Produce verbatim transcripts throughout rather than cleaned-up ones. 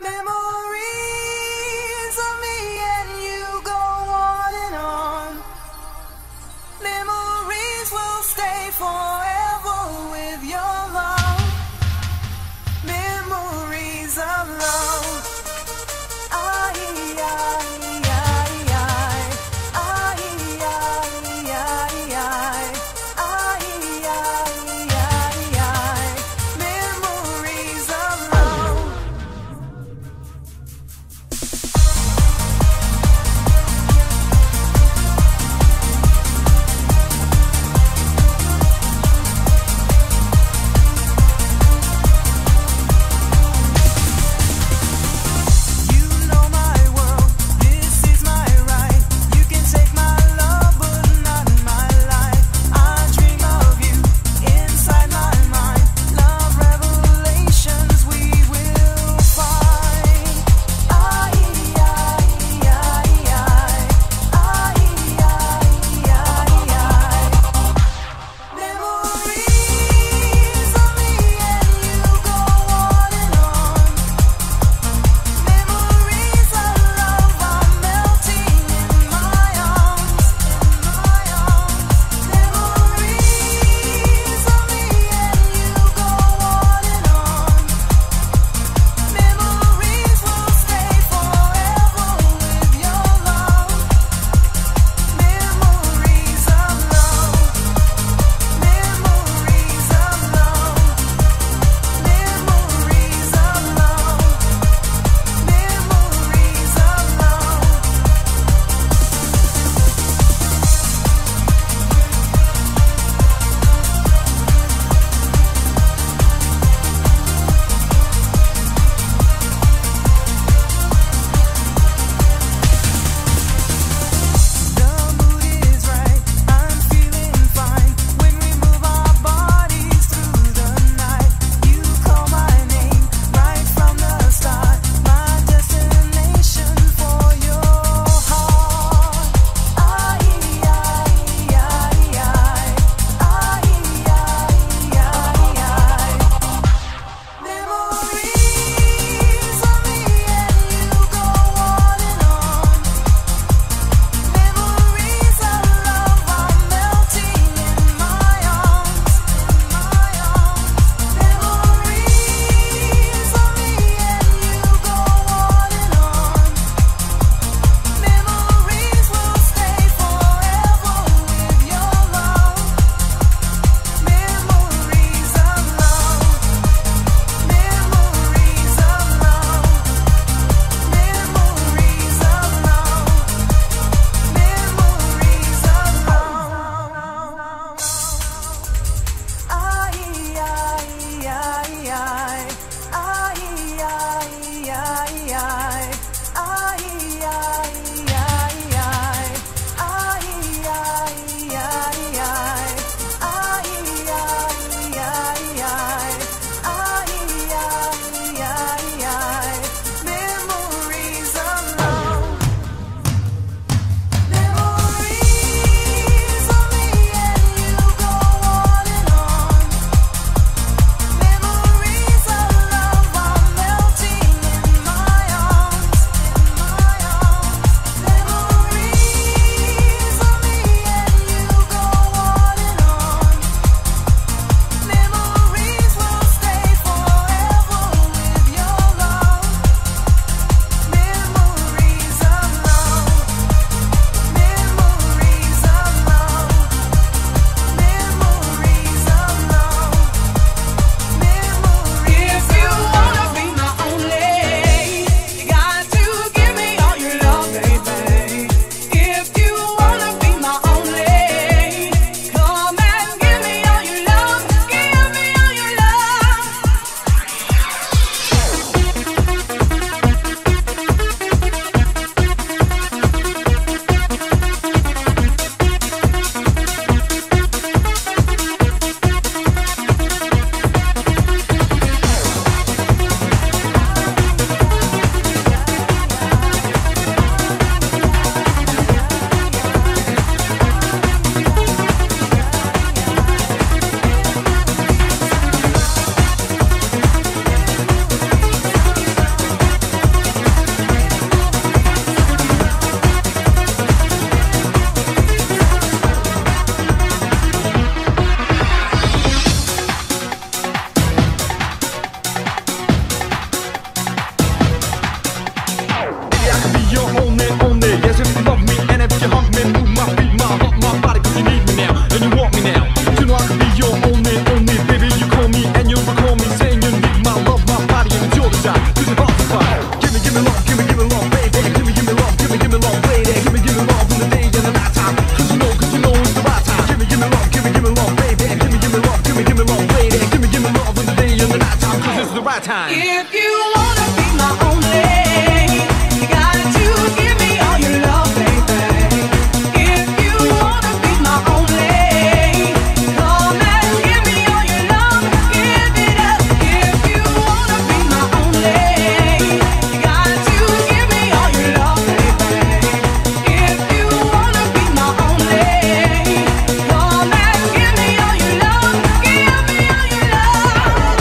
Memories of me and you go on and on. Memories will stay forever with your love. Memories of love. Ay, ay, ay, ay. Ay, ay, ay, ay. Ay, ay, ay, ay. Memories of love. the right time. If you wanna be my only, you got to give me all your love, baby. If you wanna be my only, come and give me all your love, give it up. If you wanna be my only, you got to give me all your love, baby. If you wanna be my only, come and give me all your love, give me all your love.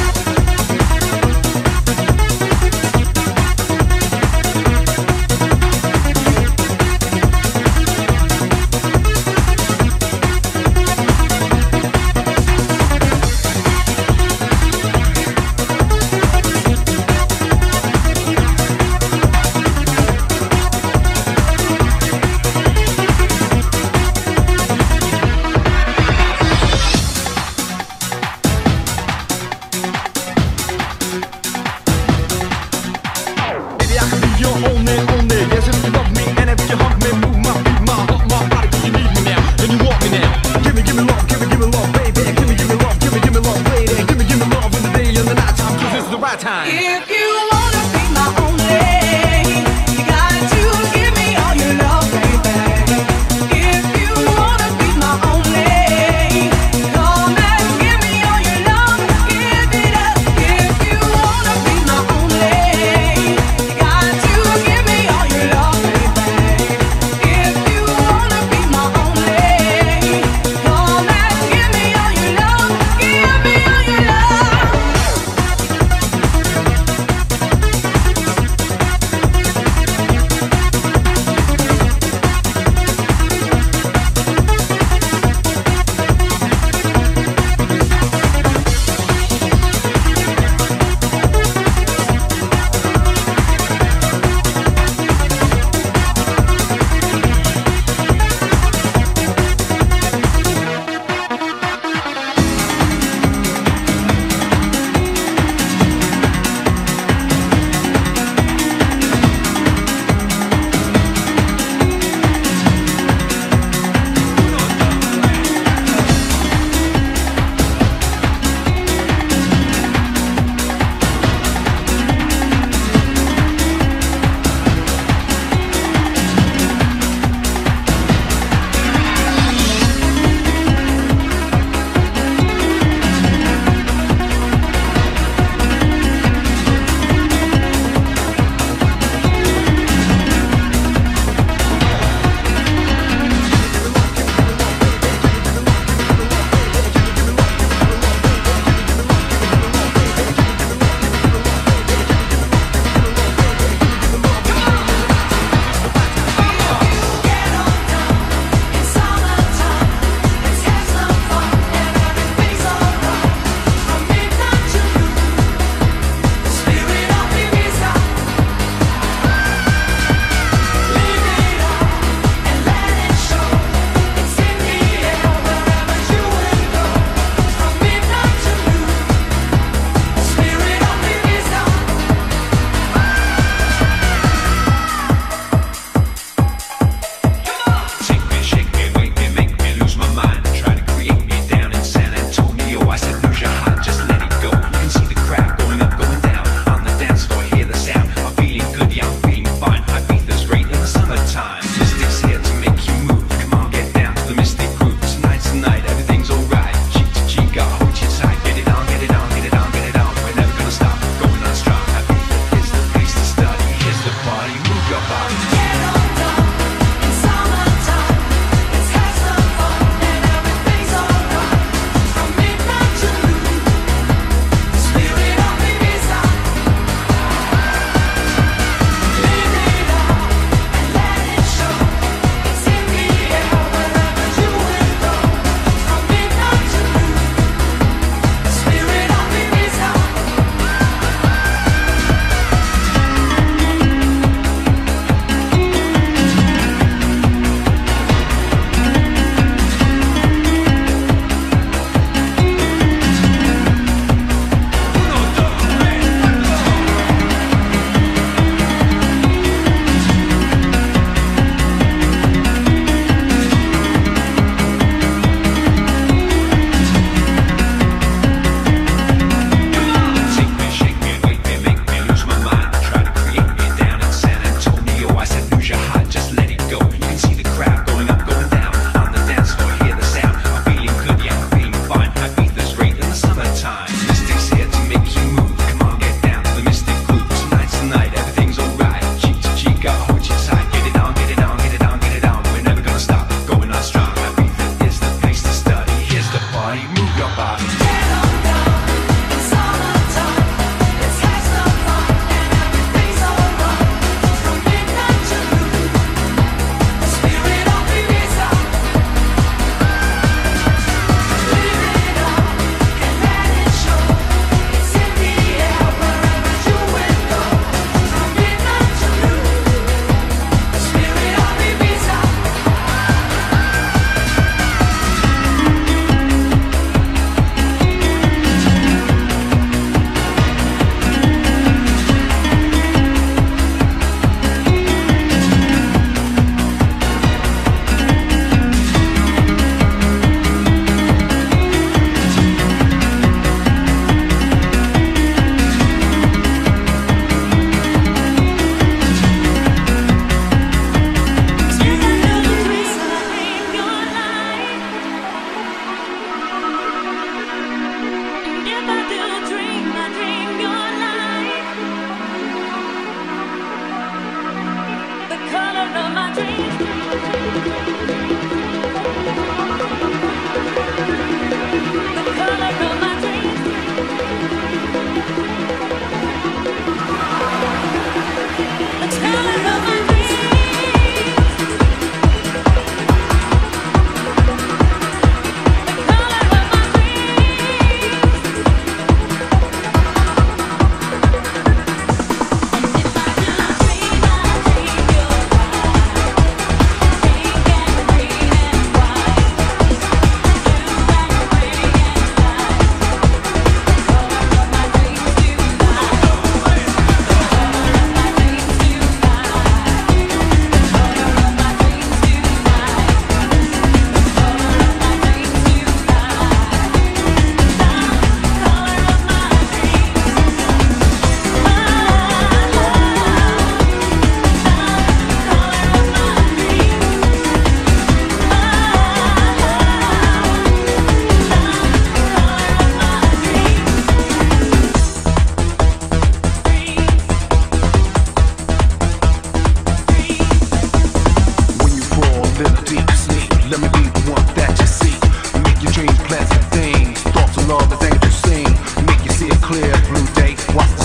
Baby, I can be your only, only. Yes, if you love me and if you hug me, move my feet, my heart, my body, 'cause you need me now and you want me now. Give me, give me love, give me, give me love, baby. Give me, give me love, give me, give me love, lady. Give me, give me love in the day and the night time, 'cause it's the right time. If you wanna be my only, you got to give me all your love, baby. If you wanna be my only, come and give me all your love, give it up. If you wanna be my only, you got to give me all your love, baby. If you wanna be my only, come and give me all your love, give me all your love.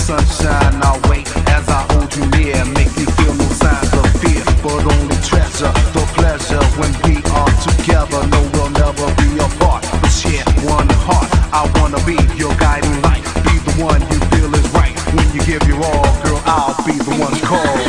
sunshine, I'll wait as I hold you near. Make you feel no signs of fear, but only treasure the pleasure when we are together. No, we'll never be apart, but share one heart. I wanna be your guiding light, be the one you feel is right. When you give your all, girl, I'll be the one called.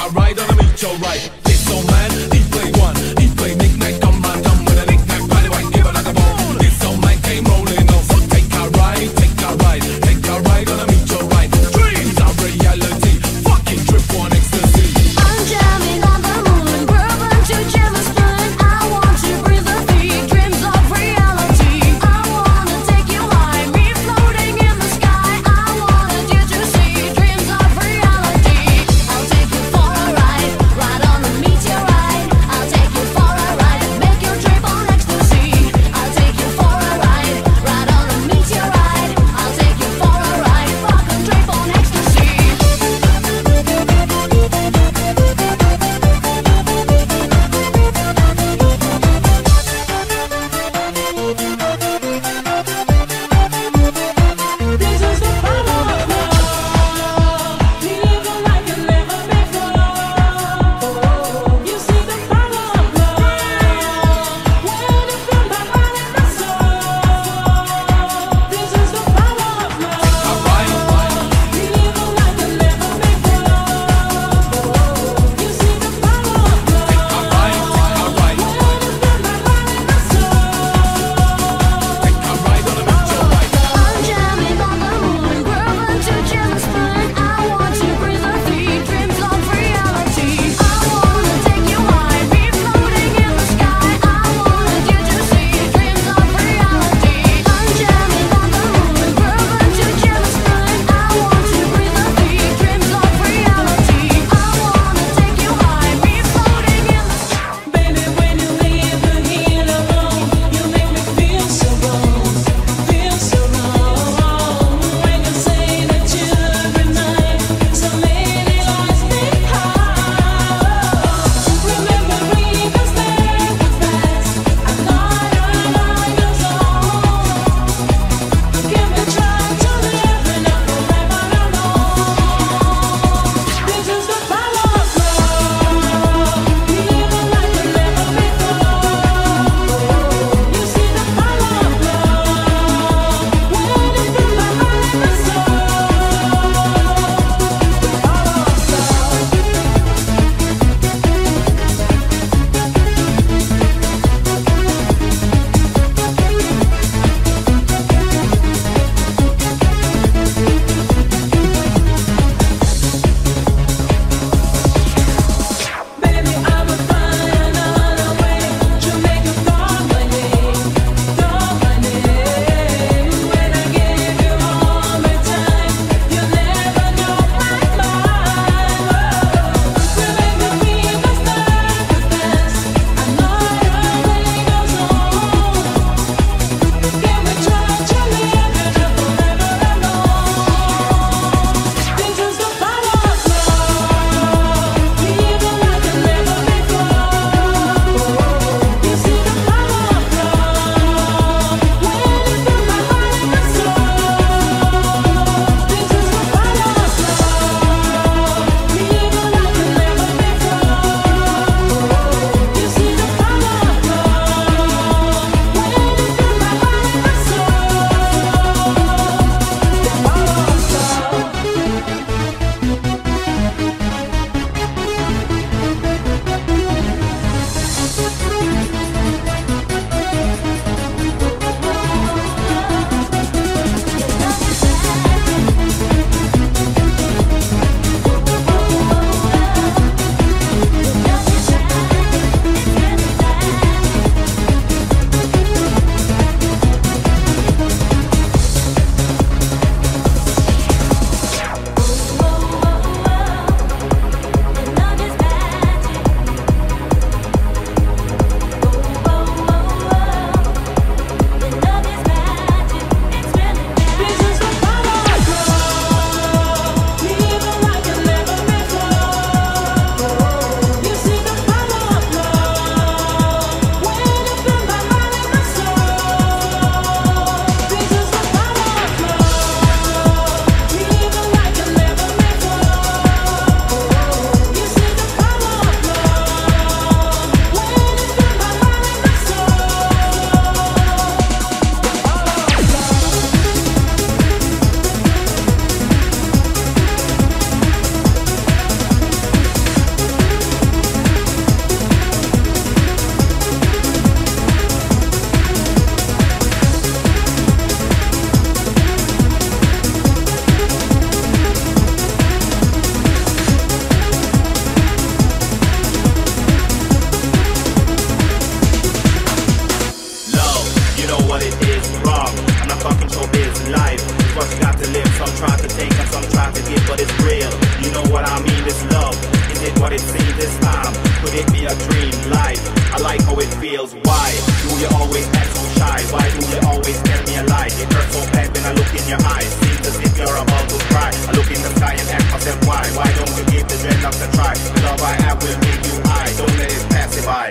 a ride on a meteorite. This old man, he played one, he played knick-knack on my dumb with a knick-knack, patty whack, give it like a bone. This old man came rolling on, so take a ride, take a ride, take a ride on a meteorite. Dreams are reality, fucking trip on ecstasy. I'm jamming on the moon, grooving to jam a spoon. I want to breathe the beat, dreams of reality. I wanna take you high, me floating in the sky. I wanted you to see dreams of reality. I'll take you for a ride, ride on the meteorite. I'll take you for what it seems this time. Could it be a dream life? I like how it feels. Why do you always act so shy? Why do you always tell me a lie? It hurts so bad when I look in your eyes. Seems as if you're about to cry. I look in the sky and ask myself why. Why don't you give the dreadlocks a try? The love I have will make you high. Don't let it pass you by.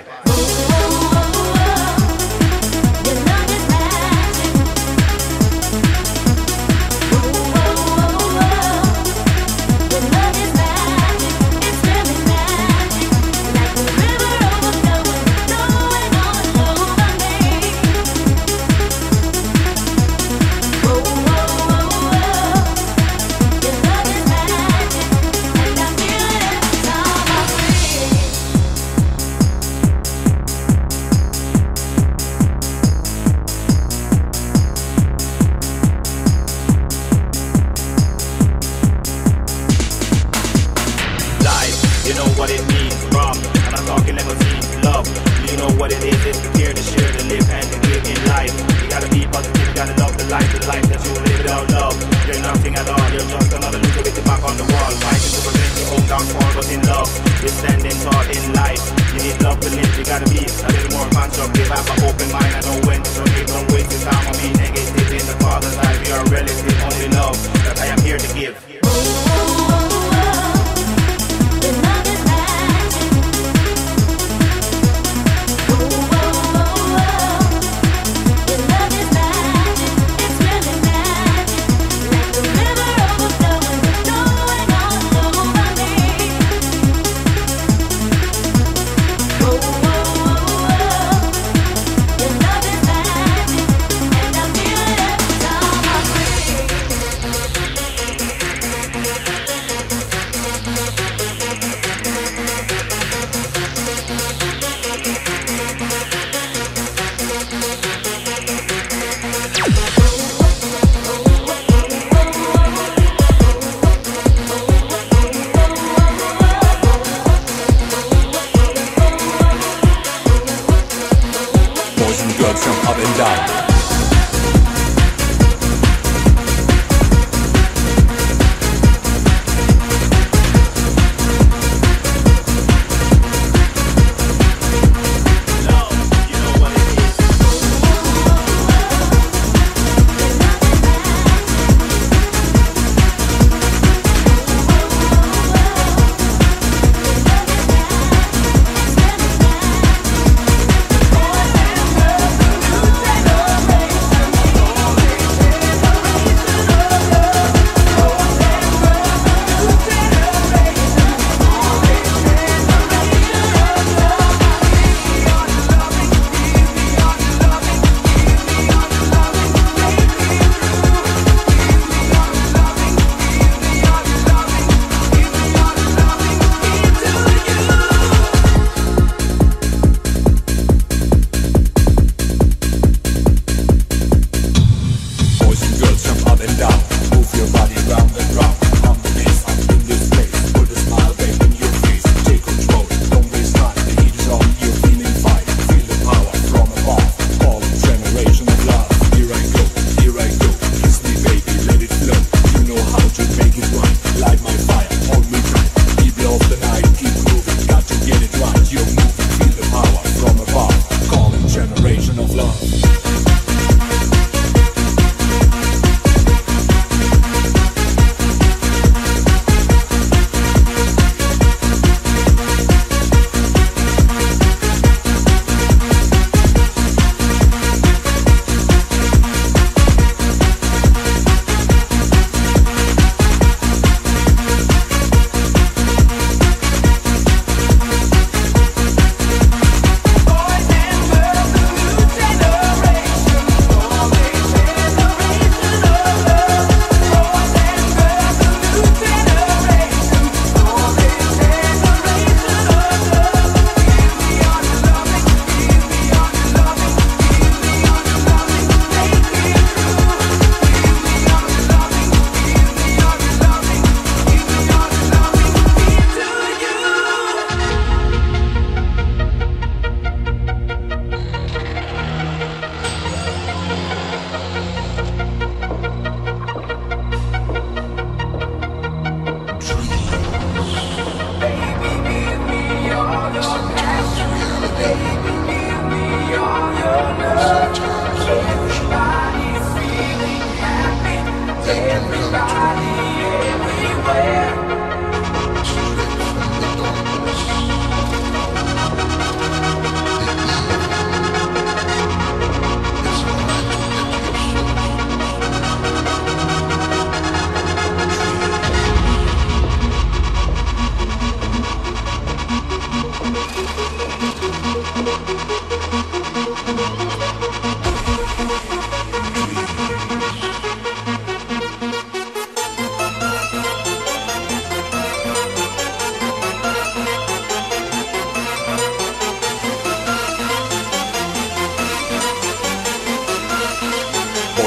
Take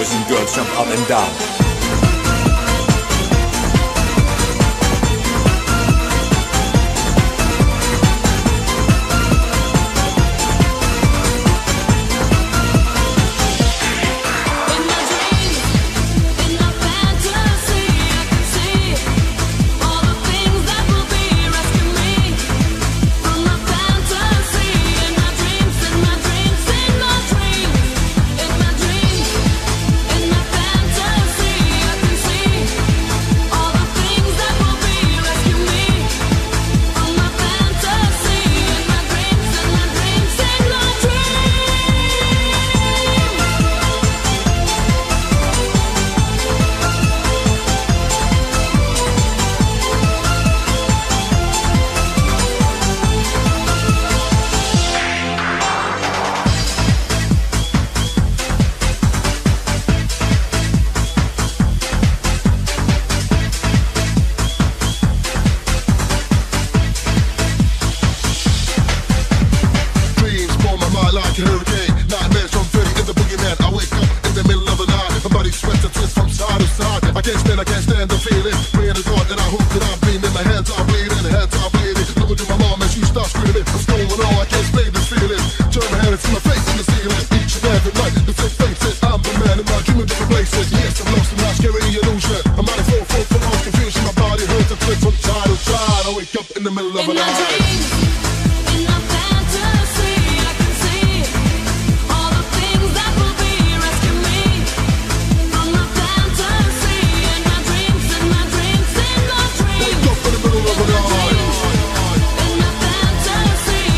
boys and girls jump up and down. Fantasy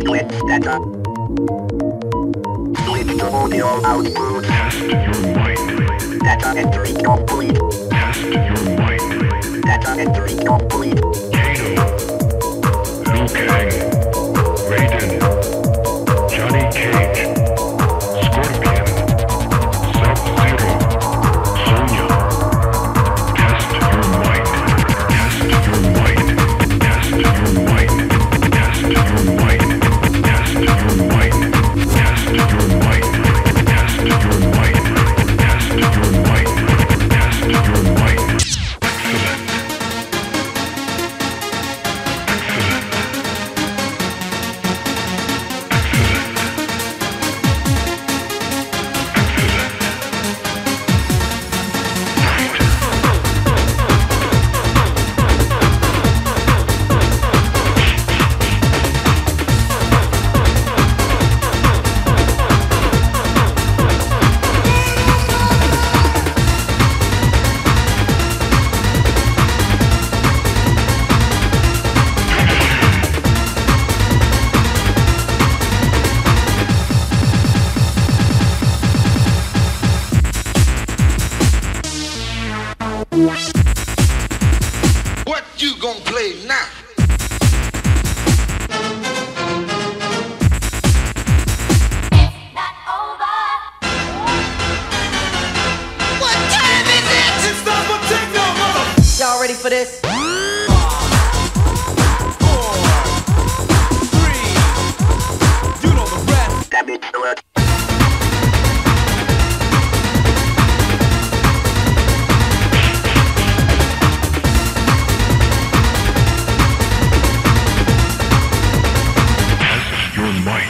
Split data. Switch to audio output. Test your mind. Data entry complete. Test your mind. Data entry complete. Kano, Liu Kang, Raiden, Johnny Cage, Scorpion, Sub-Zero, Sonya. Test your mind. Test your mind. Test your mind. Test your mind. Test your mind. Test your mind. Test your mind. Test your mind. Test your mind. Excellent. What you gonna play now? What time is it? It's time for techno, mother. Y'all ready for this? Four, three, you know the rest. Damn it, do it. Test your mind.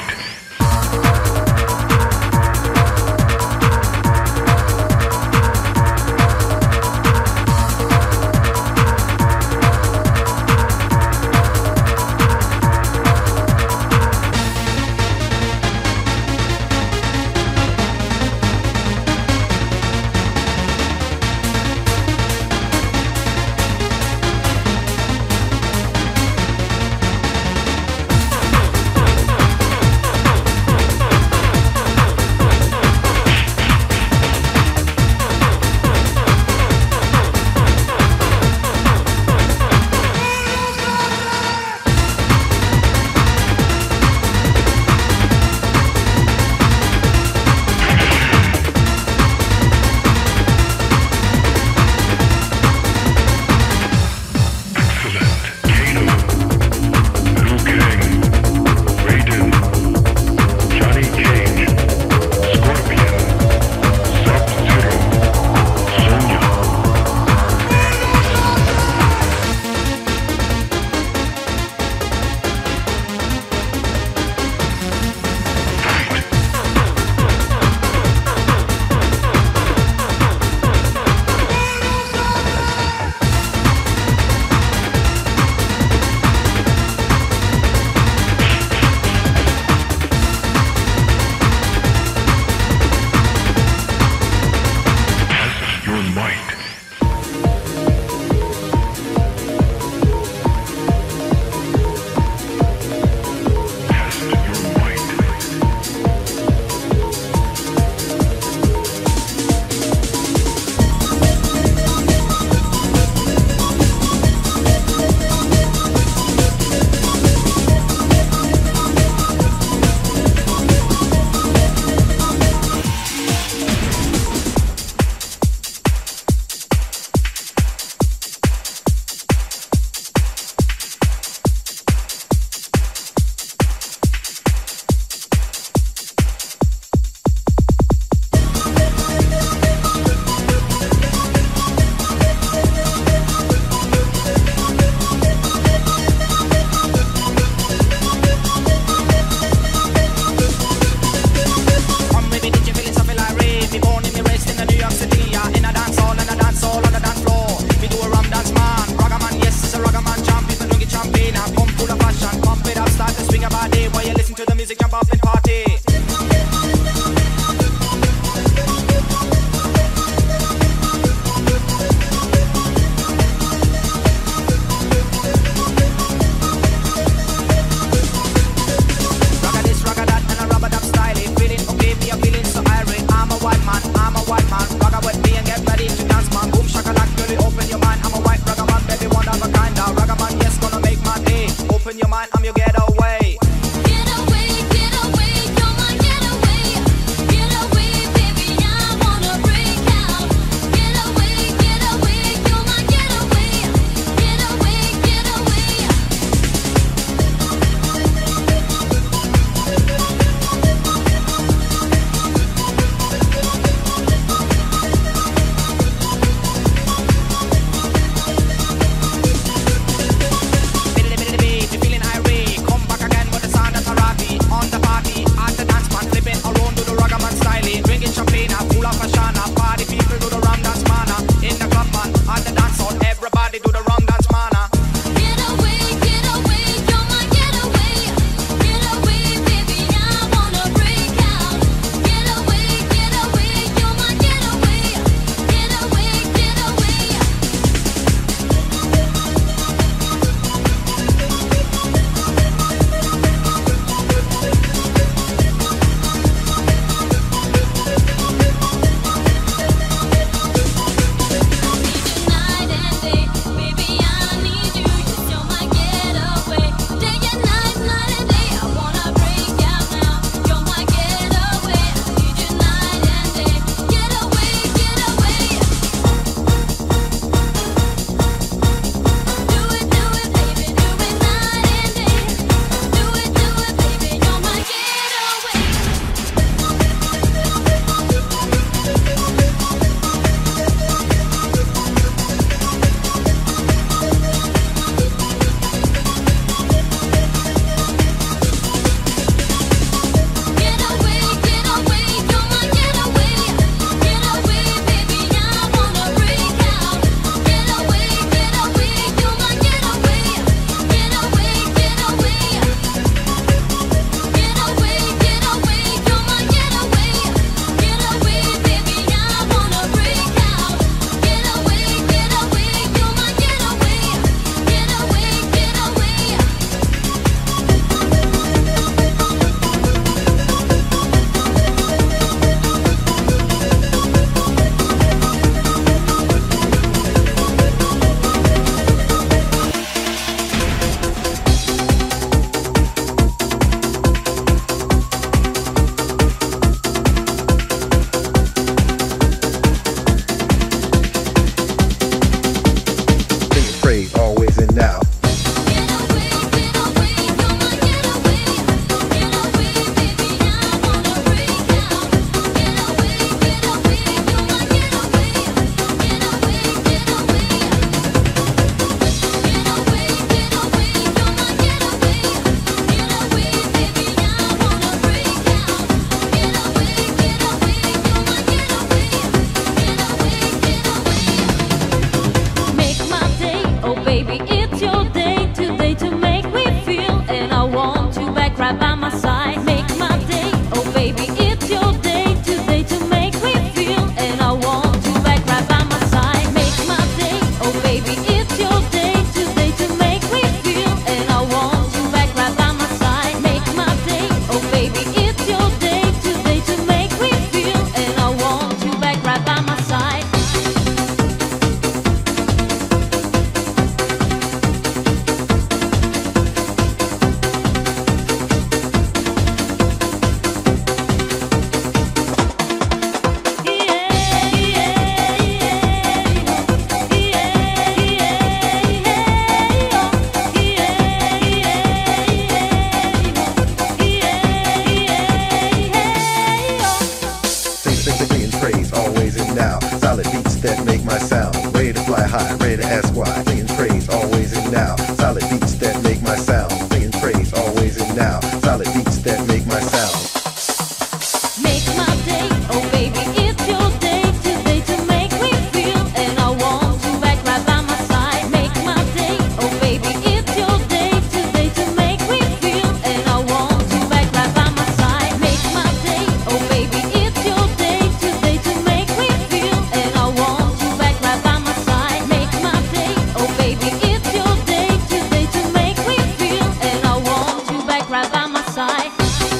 now. Solid beats that make my sound. Ready to fly high, ready to ask why. Singing praise, always and now. Solid beats that make my sound. Singing praise, always and now. Solid beats that make my sound. Make my day, oh baby, it's your day today to make me feel, and I want you back right by my side. Make my day, oh baby, it's your day today to make me feel, and I want you back right by my side. Make my day, oh baby, it's your day today to make me feel, and I want you back right by my side. Make my day, oh baby, it's your day today to make me feel, and I want you back right by my side.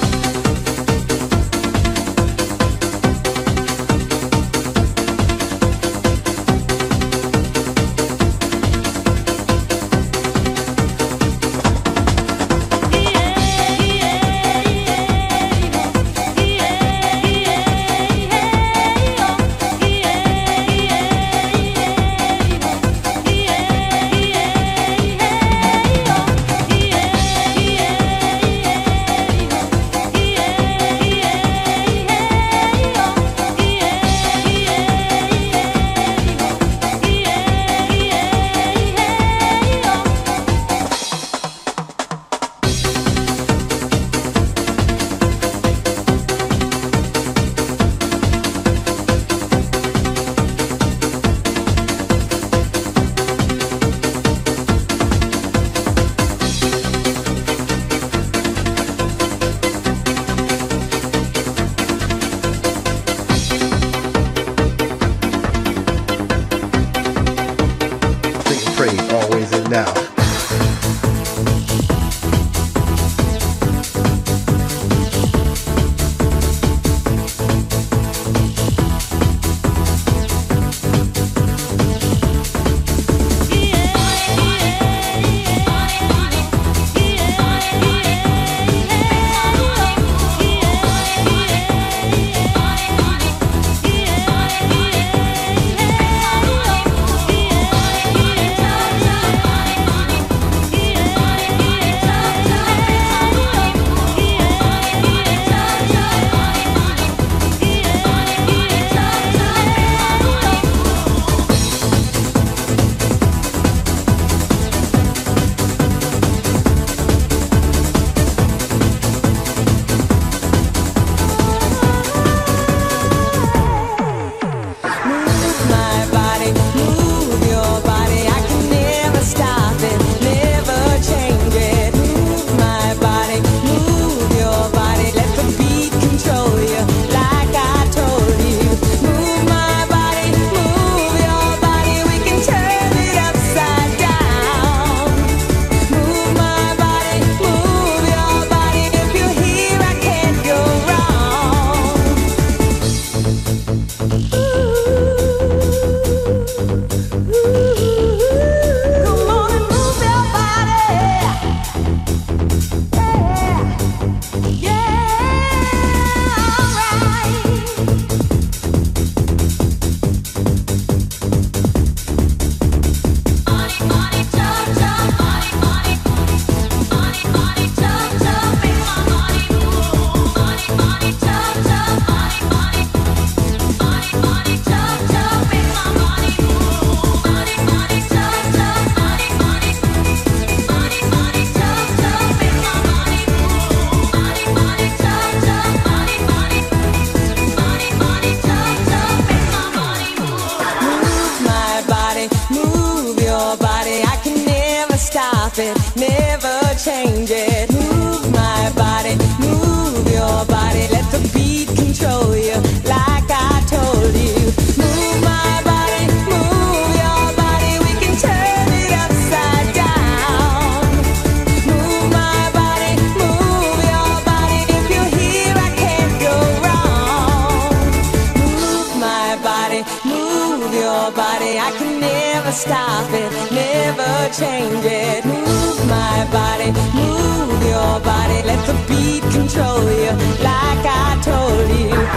Singing praise, always and now. Never change it. Move my body, move your body. Let the beat control you, like I told you. Move my body, move your body. We can turn it upside down. Move my body, move your body. If you're here, I can't go wrong. Move my body, move your body. I can never stop it, never change it. Move my body, move your body. Let the beat control you, like I told you.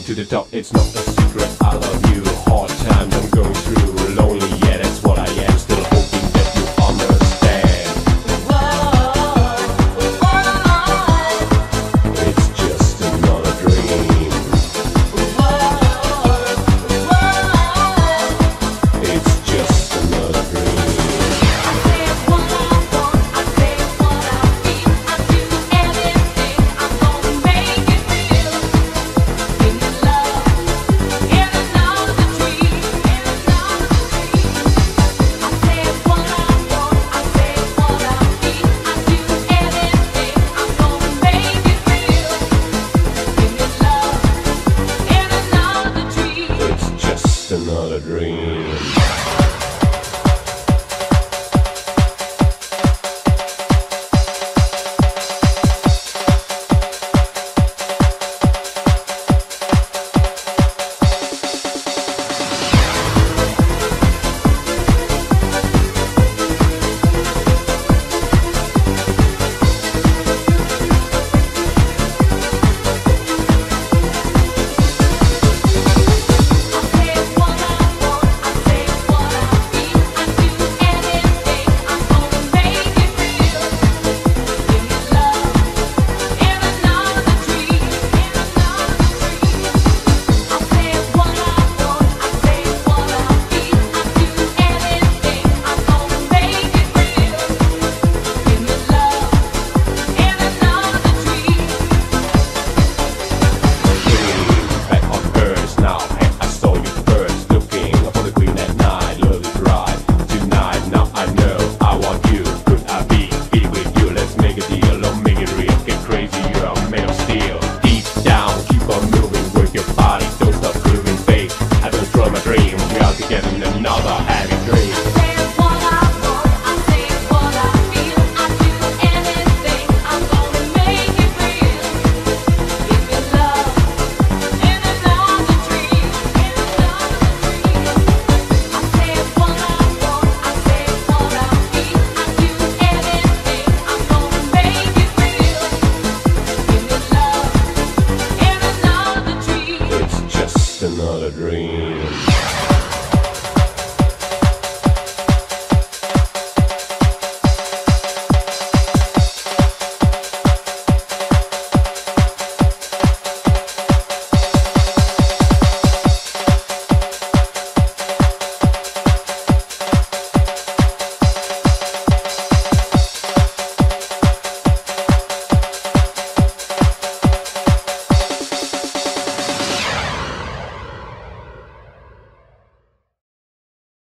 to the top, it's not a secret. I love you. Hard times I'm going through. Lonely, yeah, that's what I am. Still hoping that you understand. It's just another dream. It's just another dream. I say what I want, I say what I feel. I do anything, I'm gonna make it real. Give me love in another dream, in another dream. I say what I want, I say what I feel. I do anything, I'm gonna make it real. Give me love in another dream. It's just another dream.